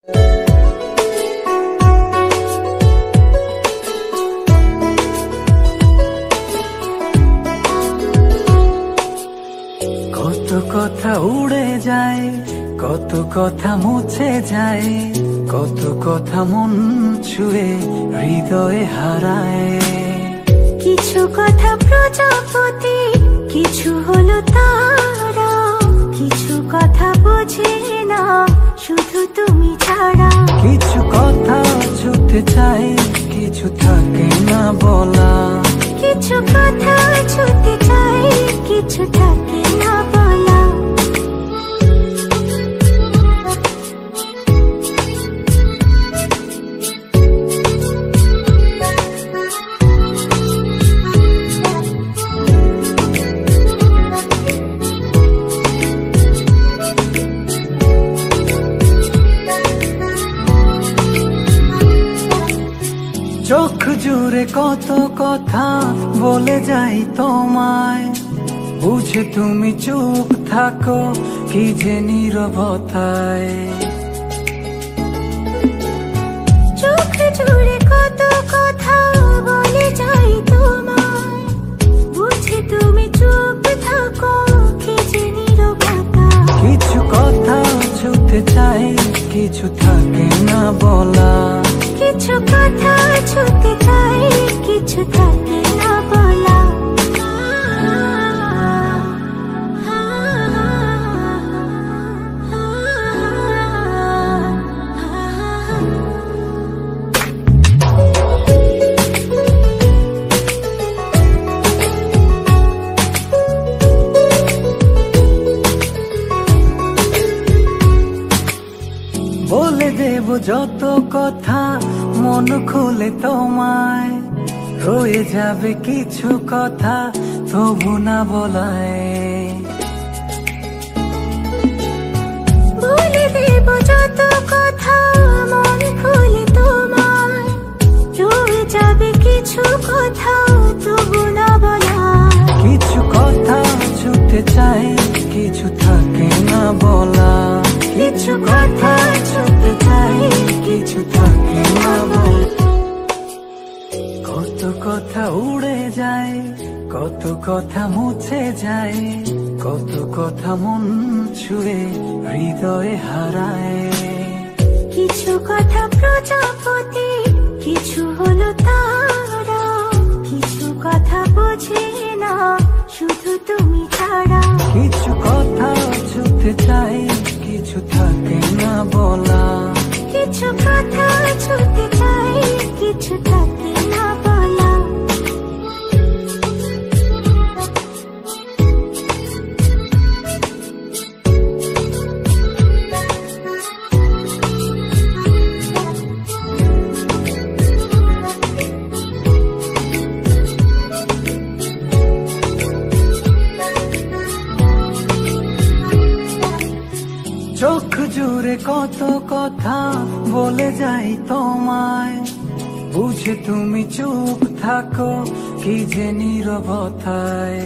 কত কথা উড়ে যায়, কত কথা মুছে যায়, কত কথা মন ছুঁয়ে হৃদয়ে হারায়। কিছু কথা প্রজাপতি, কিছু হলো তারা, কিছু কথা বোঝে না শুধু তুমি ছাড়া। কিছু কথা ছুটে চাই, কিছু থাকে না বলা। কিছু কথা ছুটে চাই, কিছু থাকে না বলা। চোখ জুড়ে কত কথা বলে যাই তোমায়, বুঝে তুমি চুপ থাকো কি যে নীরবতায়। চোখ জুড়ে কত কথা বলে যাই তোমায়, বুঝে তুমি চুপ থাকো কি যে নীরবতায়। কিছু কথা ছুটে চাই, কিছু থাকে না বলা। কিছু কথা ছুটে চাই, কিছু থাকে না বলা। বলে দেব যত কথা মন খুলে তোমায়, রয়ে যাবে কিছু কথা তবু না বলায়। বলে দেব যত কথা মন খুলে তোমায়, রয়ে যাবে কিছু কথা তবু না বলা। কিছু কথা ছুটে চাই, কিছু থাকে না বলা। কিছু কথা ছুটে চাই, কিছু থাকে না বলা। কত কথা উড়ে যায়, কত কথা মুছে যায়, কত কথা মন ছুঁয়ে হৃদয়ে হারায়। কিছু কথা প্রজাপতি, কিছু হলো তারা, কিছু কথা বোঝে না শুধু তুমি ছাড়া। কিছু কথা ছুটে চাই, কিছু থাকে না বলা। কিছু কথা ছুটে চাই, কিছু থাকে না বলা। চোখ জুড়ে কত কথা বলে যাই তোমায়, বুঝে তুমি চুপ থাকো কি যে নীরবতায়।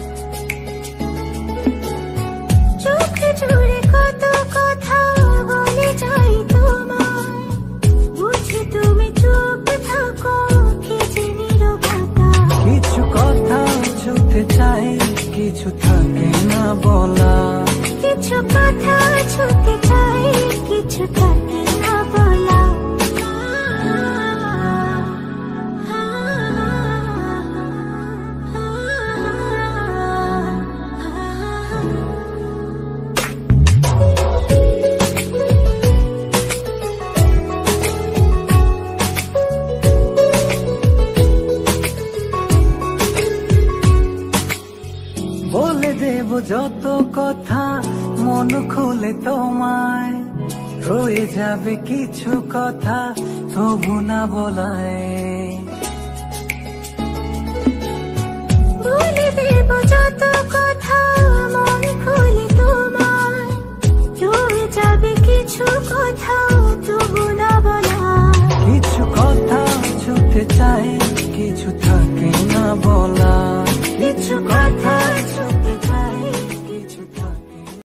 চোখ জুড়ে কত কথা বলে যাই তোমায়, বুঝে তুমি চুপ থাকো কি যে নীরবতায়। কিছু কথা ছুটে চাই, কিছু থাকে না বলা। কিছু কথা ছুটে চাই, কিছু থাকে না বলা। বলে দেব যত কথা মন খুলে তোমায়, রয়ে যাবে কিছু কথা তবু না বলায়। বলে দেব যত কথা মন খুলে তোমায়, রয়ে যাবে কিছু কথা তবু না বলা। কিছু কথা ছুটে চাই,